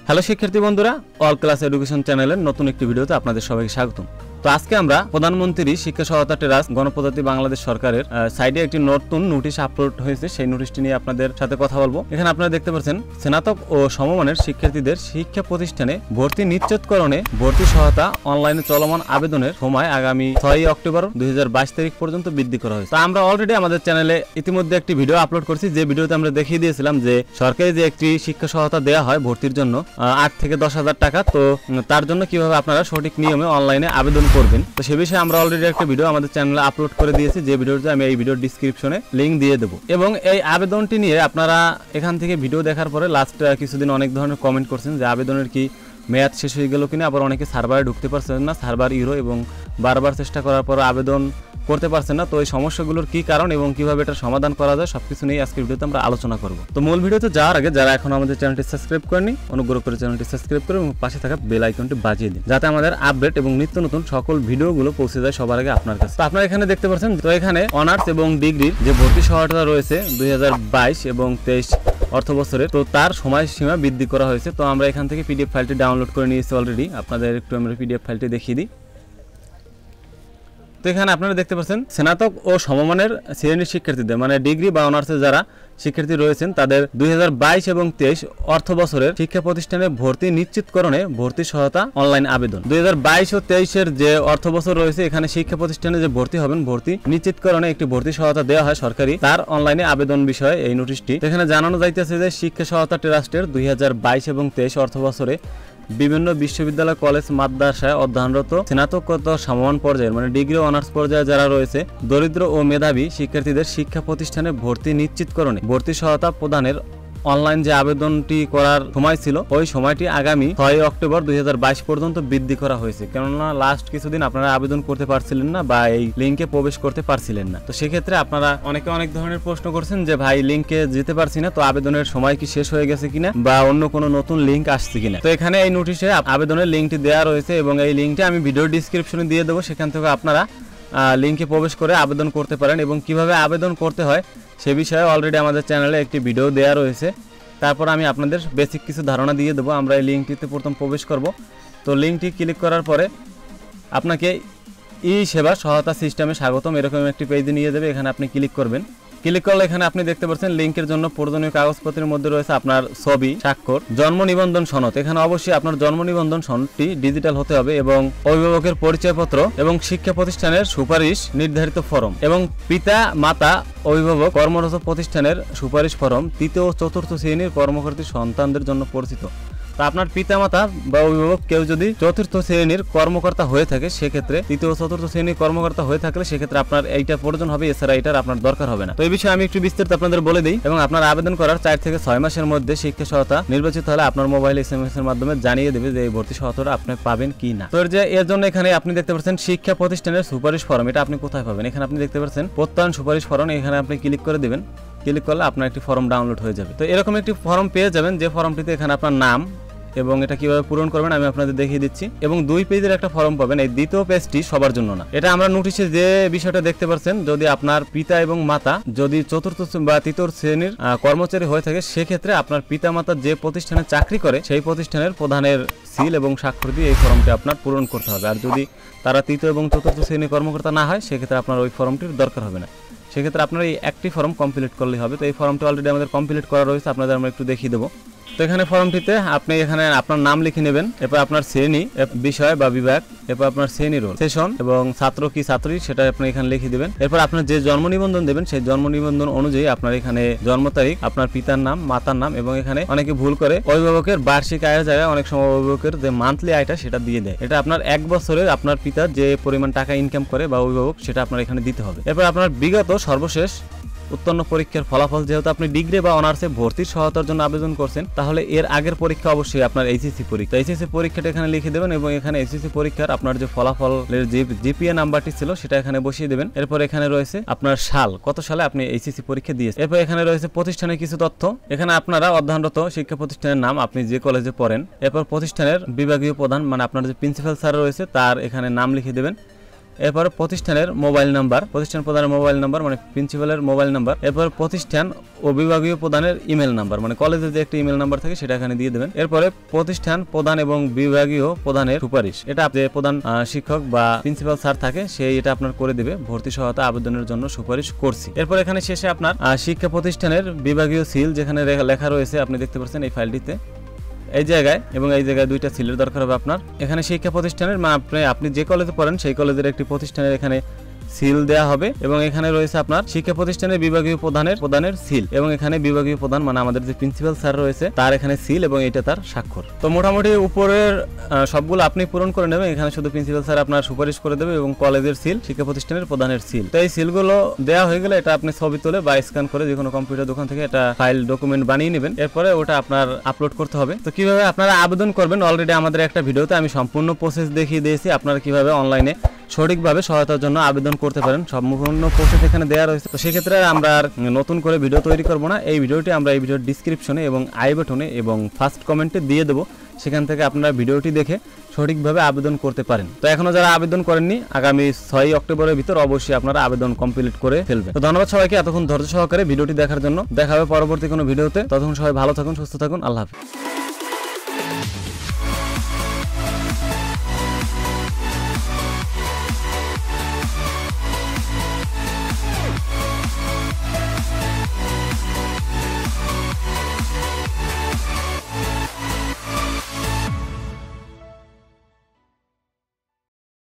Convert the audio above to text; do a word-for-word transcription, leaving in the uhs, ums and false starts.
Hello শিক্ষার্থী বন্ধুরা, all class education চ্যানেলের নতুন একটি ভিডিওতে আপনাদের সবাইকে স্বাগতম। তো আজকে আমরা প্রধানমন্ত্রী শিক্ষা সহায়তা ট্রাস্ট গণপ্রজাতন্ত্রী বাংলাদেশ সরকারের সাইডে একটি নতুন নোটিশ আপলোড হয়েছে, সেই নোটিশটি নিয়ে আপনাদের সাথে কথা বলবো। এখানে আপনারা দেখতে পাচ্ছেন, স্নাতক ও সমমানের শিক্ষার্থীদের শিক্ষা প্রতিষ্ঠানে ভর্তি নিশ্চিতকরণে ভর্তি সহায়তা অনলাইনে চলমান আবেদনের সময় আগামী ছয়ই অক্টোবর দুই হাজার বাইশ তারিখ পর্যন্ত বৃদ্ধি করা হয়েছে। তা আমরা অলরেডি আমাদের চ্যানেলে ইতিমধ্যে একটি ভিডিও আপলোড করছি, যে ভিডিওতে আমরা দেখিয়ে দিয়েছিলাম যে সরকারি যে একটি শিক্ষা সহায়তা দেওয়া হয় ভর্তির জন্য আট থেকে দশ হাজার টাকা, তো তার জন্য কিভাবে আপনারা সঠিক নিয়মে অনলাইনে আবেদন করবেন, তো সে বিষয়ে আমরা অলরেডি একটা ভিডিও আমাদের চ্যানেলে আপলোড করে দিয়েছি, যে ভিডিওতে আমি এই ভিডিওর ডিসক্রিপশনে লিঙ্ক দিয়ে দেবো। এবং এই আবেদনটি নিয়ে আপনারা এখান থেকে ভিডিও দেখার পরে লাস্ট কিছুদিন অনেক ধরনের কমেন্ট করছেন যে আবেদনের কি মেয়াদ শেষ হয়ে গেল কিনা, আবার অনেকে সার্ভারে ঢুকতে পারছেন না, সার্ভার ইউরো এবং বারবার চেষ্টা করার পর আবেদন করতে পারছেন না। তো এই সমস্যাগুলোর কি কারণ এবং কিভাবে এটা সমাধান করা যায় সবকিছু নিয়ে আজকের ভিডিওতে আমরা আলোচনা করব। তো মূল ভিডিওতে যাওয়ার আগে যারা এখন আমাদের চ্যানেলটি সাবস্ক্রাইব করেনি, অনুগ্রহ করে চ্যানেলটি সাবস্ক্রাইব করে এবং পাশে থাকা বেল আইকনটি বাজিয়ে দিন, যাতে আমাদের আপডেট এবং নিত্য নতুন সকল ভিডিওগুলো পৌঁছে যায় সবার আগে আপনার কাছে। তো আপনারা এখানে দেখতে পাচ্ছেন, তো এখানে অনার্স এবং ডিগ্রির যে ভর্তি সহায়তা রয়েছে দুই হাজার বাইশ এবং তেইশ অর্থ বছরে, তো তার সময়সীমা বৃদ্ধি করা হয়েছে। তো আমরা এখান থেকে পিডিএফ ফাইলটি ডাউনলোড করে নিয়েছি অলরেডি, আপনাদের একটু আমরা পিডিএফ ফাইলটি দেখিয়ে দিই। তো এখানে আপনারা দেখতে পাচ্ছেন, স্নাতক ও সমমানের শ্রেণীর শিক্ষার্থীদের মানে ডিগ্রি বা অনার্সে যারা শিক্ষার্থী রয়েছেন তাদের দুই হাজার বাইশ এবং তেইশ অর্থ বছরের শিক্ষা প্রতিষ্ঠানে ভর্তি নিশ্চিতকরণে ভর্তি সহায়তা অনলাইন আবেদন। দুই হাজার বাইশ ও তেইশের যে অর্থ বছর রয়েছে, এখানে শিক্ষা প্রতিষ্ঠানে যে ভর্তি হবেন ভর্তি নিশ্চিতকরণে একটি ভর্তি সহায়তা দেওয়া হয় সরকারি, তার অনলাইনে আবেদন বিষয়ে এই নোটিশটি। এখানে জানানো যাইতেছে যে শিক্ষা সহায়তা ট্রাস্টের দুই হাজার বাইশ এবং তেইশ অর্থ বছরে বিভিন্ন বিশ্ববিদ্যালয়, কলেজ, মাদ্রাসায় অধ্যয়নরত স্নাতকোত্তর সমমান পর্যায়ের মানে ডিগ্রি ও অনার্স পর্যায়ে যারা রয়েছে দরিদ্র ও মেধাবী শিক্ষার্থীদের শিক্ষা প্রতিষ্ঠানে ভর্তি নিশ্চিতকরণে ভর্তি সহায়তা প্রদানের অনলাইন যে আবেদনটি করার সময় ছিল ওই সময়টি আগামী ছয়ই অক্টোবর দুই হাজার বাইশ পর্যন্ত বৃদ্ধি করা হয়েছে। কেননা লাস্ট কিছুদিন আপনারা আবেদন করতে পারছিলেন না বা এই লিঙ্কে প্রবেশ করতে পারছিলেন না। তো সেক্ষেত্রে আপনারা অনেকে অনেক ধরনের প্রশ্ন করছেন যে ভাই লিঙ্কে যেতে পারছি না, তো আবেদনের সময় কি শেষ হয়ে গেছে কিনা বা অন্য কোনো নতুন লিঙ্ক আসছে কিনা। তো এখানে এই নোটিশে আবেদনের লিঙ্কটি দেওয়া রয়েছে এবং এই লিঙ্কটি আমি ভিডিও ডিসক্রিপশনে দিয়ে দেবো, সেখান থেকে আপনারা লিঙ্কে প্রবেশ করে আবেদন করতে পারেন এবং কিভাবে আবেদন করতে হয় সে বিষয়ে অলরেডি আমাদের চ্যানেলে একটি ভিডিও দেওয়া রয়েছে। তারপর আমি আপনাদের বেসিক কিছু ধারণা দিয়ে দেবো। আমরা এই লিঙ্কটিতে প্রথম প্রবেশ করব। তো লিঙ্কটি ক্লিক করার পরে আপনাকে ই সেবা সহায়তা সিস্টেমে স্বাগতম এরকম একটি পেজে নিয়ে যাবে, এখানে আপনি ক্লিক করবেন। ক্লিক করলে এখানে আপনি দেখতে পাচ্ছেন লিঙ্কের জন্য প্রয়োজনীয় কাগজপত্রের মধ্যে রয়েছে আপনার ছবি, স্বাক্ষর, জন্ম নিবন্ধন সনদ। এখানে অবশ্যই আপনার জন্ম নিবন্ধন সনদটি ডিজিটাল হতে হবে এবং অভিভাবকের পরিচয়পত্র এবং শিক্ষা প্রতিষ্ঠানের সুপারিশ নির্ধারিত ফরম এবং পিতা মাতা অভিভাবক কর্মরত প্রতিষ্ঠানের সুপারিশ ফরম তৃতীয় ও চতুর্থ শ্রেণীর কর্মকর্তী সন্তানদের জন্য পরিচিত। তা আপনার পিতামাতা বা অভিভাবক কেউ যদি চতুর্থ শ্রেণীর কর্মকর্তা হয়ে থাকে, সেক্ষেত্রে তৃতীয় ও চতুর্থ শ্রেণীর কর্মকর্তা হয়ে থাকলে সেক্ষেত্রে আপনার এইটা প্রয়োজন হবে, এছাড়া এটার আপনার দরকার হবে না। তো এই বিষয়ে আমি একটু বিস্তারিত আপনাদের বলে দিই এবং আপনার আবেদন করার চার থেকে ছয় মাসের মধ্যে শিক্ষা সহায়তা নির্বাচিত হলে আপনার মোবাইল এস এম এস এর মাধ্যমে জানিয়ে দেবে যে এই ভর্তি সহায়তাটা আপনি পাবেন কি না। তো যে এর জন্য এখানে আপনি দেখতে পাচ্ছেন শিক্ষা প্রতিষ্ঠানের সুপারিশ ফরম, এটা আপনি কোথায় পাবেন? এখানে আপনি দেখতে পাচ্ছেন প্রত্যয়ন সুপারিশ ফরম, এখানে আপনি ক্লিক করে দিবেন। ক্লিক করলে আপনার একটি ফর্ম ডাউনলোড হয়ে যাবে। তো এরকম একটি ফর্ম পেয়ে যাবেন, যে ফর্মটিতে এখানে আপনার নাম এবং এটা কিভাবে পূরণ করবেন আমি আপনাদের দেখিয়ে দিচ্ছি এবং দুই পেজের একটা ফর্ম পাবেন। এই দ্বিতীয় পেজটি সবার জন্য না, এটা আমরা নোটিশে যে বিষয়টা দেখতে পাচ্ছেন, যদি আপনার পিতা এবং মাতা যদি চতুর্থ বা তৃতীয় শ্রেণীর কর্মচারী হয়ে থাকে, সেক্ষেত্রে আপনার পিতা মাতা যে প্রতিষ্ঠানে চাকরি করে সেই প্রতিষ্ঠানের প্রধানের সিল এবং স্বাক্ষর দিয়ে এই ফর্মটি আপনার পূরণ করতে হবে। আর যদি তারা তৃতীয় এবং চতুর্থ শ্রেণীর কর্মকর্তা না হয়, সেক্ষেত্রে আপনার ওই ফর্মটির দরকার হবে না। সেক্ষেত্রে আপনার এই একটি ফর্ম কমপ্লিট করলেই হবে। তো এই ফর্মটি অলরেডি আমাদের কমপ্লিট করা রয়েছে, আপনাদের আমরা একটু দেখিয়ে দেবো। তো এখানে ফর্মটিতে আপনি এখানে আপনার নাম লিখে নেবেন, এরপর আপনার শ্রেণী, বিষয় বা বিভাগ, এরপর আপনার শ্রেণী রোল, সেশন এবং ছাত্র কি ছাত্রী সেটা আপনি এখানে লিখে দিবেন। এরপর আপনার যে জন্ম নিবন্ধন দেবেন সেই জন্ম নিবন্ধন অনুযায়ী আপনার এখানে জন্ম তারিখ, আপনার পিতার নাম, মাতার নাম এবং এখানে অনেকে ভুল করে অভিভাবকের বার্ষিক আয়ের জায়গায় অনেক সময় অভিভাবকের যে মান্থলি আয়টা সেটা দিয়ে দেয়। এটা আপনার এক বছরে আপনার পিতার যে পরিমাণ টাকা ইনকাম করে বা অভিভাবক সেটা আপনার এখানে দিতে হবে। এরপর আপনার বিগত সর্বশেষ উত্তীর্ণ পরীক্ষার ফলাফল, যেহেতু আপনি ডিগ্রি বা অনার্সে ভর্তির সহায়তার জন্য আবেদন করছেন, তাহলে এর আগের পরীক্ষা অবশ্যই আপনার এইচএসসি পরীক্ষা, এইচএসসি পরীক্ষাটা এখানে লিখে দেবেন এবং এখানে এইচএসসি পরীক্ষার আপনার যে ফলাফলের যে জিপিএ নাম্বারটি ছিল সেটা এখানে বসিয়ে দেবেন। এরপর এখানে রয়েছে আপনার সাল, কত সালে আপনি এইচএসসি পরীক্ষা দিয়েছেন। এরপর এখানে রয়েছে প্রতিষ্ঠানের কিছু তথ্য, এখানে আপনারা অধ্যয়নরত শিক্ষা প্রতিষ্ঠানের নাম, আপনি যে কলেজে পড়েন, এরপর প্রতিষ্ঠানের বিভাগীয় প্রধান মানে আপনার যে প্রিন্সিপাল স্যার রয়েছে তার এখানে নাম লিখে দেবেন। এরপর প্রতিষ্ঠানের মোবাইল নাম্বার, প্রতিষ্ঠান প্রধানের মোবাইল নাম্বার মানে প্রিন্সিপালের মোবাইল নাম্বার, এরপর প্রতিষ্ঠান ও বিভাগীয় প্রধানের ইমেল নাম্বার মানে কলেজের যে একটা ইমেল নাম্বার থাকে সেটা এখানে দিয়ে দেবেন। এরপরে প্রতিষ্ঠান প্রধান এবং বিভাগীয় প্রধানের সুপারিশ, এটা যে প্রধান শিক্ষক বা প্রিন্সিপাল স্যার থাকে সেই এটা আপনার করে দিবে ভর্তি সহায়তা আবেদনের জন্য সুপারিশ করছি। এরপর এখানে শেষে আপনার শিক্ষা প্রতিষ্ঠানের বিভাগীয় সিল যেখানে লেখা রয়েছে আপনি দেখতে পাচ্ছেন এই ফাইলটিতে এই জায়গায় এবং এই জায়গায় দুইটা সিলের দরকার হবে আপনার। এখানে শিক্ষা প্রতিষ্ঠানের মানে আপনি আপনি যে কলেজে পড়েন সেই কলেজের একটি প্রতিষ্ঠানের এখানে সিল দেওয়া হবে এবং এখানে রয়েছে আপনার শিক্ষা প্রতিষ্ঠানের বিভাগীয় প্রধানের প্রধানের সিল এবং এখানে বিভাগীয় প্রধান মানে আমাদের যে প্রিন্সিপাল স্যার রয়েছে তার এখানে সিল এবং এটা তার স্বাক্ষর। তো মোটামুটি উপরের সবগুলো আপনি পূরণ করে নেবেন, এখানে শুধু প্রিন্সিপাল স্যার আপনার সুপারিশ করে দেবে এবং কলেজের সিল শিক্ষা প্রতিষ্ঠানের প্রধানের সিল। তো এই সিলগুলো দেওয়া হয়ে গেলে এটা আপনি ছবি তুলে বা স্ক্যান করে যে কোনো কম্পিউটার দোকান থেকে এটা ফাইল ডকুমেন্ট বানিয়ে নেবেন, এরপরে ওটা আপনার আপলোড করতে হবে। তো কিভাবে আপনারা আবেদন করবেন অলরেডি আমাদের একটা ভিডিওতে আমি সম্পূর্ণ প্রসেস দেখিয়ে দিয়েছি, আপনারা কিভাবে অনলাইনে সঠিকভাবে সহায়তার জন্য আবেদন করতে পারেন, সম্পূর্ণ প্রসেস এখানে দেওয়া রয়েছে। তো সেক্ষেত্রে আমরা আর নতুন করে ভিডিও তৈরি করব না, এই ভিডিওটি আমরা এই ভিডিওর ডিসক্রিপশনে এবং আই বাটনে এবং ফার্স্ট কমেন্টে দিয়ে দেবো, সেখান থেকে আপনারা ভিডিওটি দেখে সঠিকভাবে আবেদন করতে পারেন। তো এখনো যারা আবেদন করেননি আগামী ছয়ই অক্টোবরের ভিতর অবশ্যই আপনারা আবেদন কমপ্লিট করে ফেলবেন। তো ধন্যবাদ সবাইকে এতক্ষণ ধৈর্য সহকারে ভিডিওটি দেখার জন্য। দেখা হবে পরবর্তী কোনো ভিডিওতে, ততক্ষণ সবাই ভালো থাকুন, সুস্থ থাকুন, আল্লাহ হাফেজ।